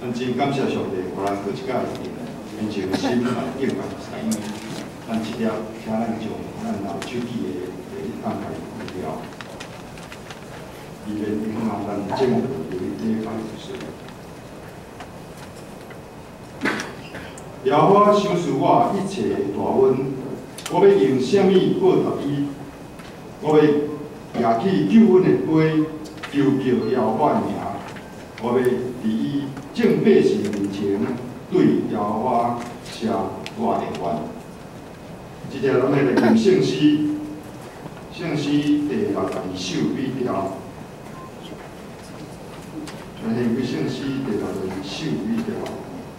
咱真感谢上帝，互咱搁一届变成新来敬拜神，因为咱即条请咱从咱老手机的安排了，以免影响咱政府的礼拜事。邀我想思我一切的大恩，我要用啥物报答伊？我要举起救恩的杯，求叫邀我的名。我要伫伊正百姓面前对邀我写我的愿。即条咱来念圣诗，圣诗第62首尾条，全献归圣诗第62首尾条。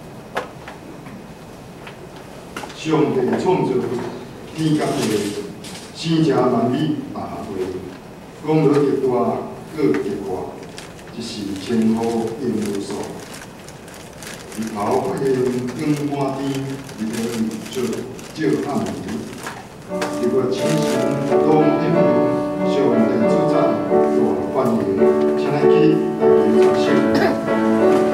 上帝创造天甲地，生成万物百花，讲落一大，搁一挂，一时千户应无数。日头发现光满天，日天照暗暝。日月星辰拢点亮，上帝主宰大欢迎，请咱去大家插手。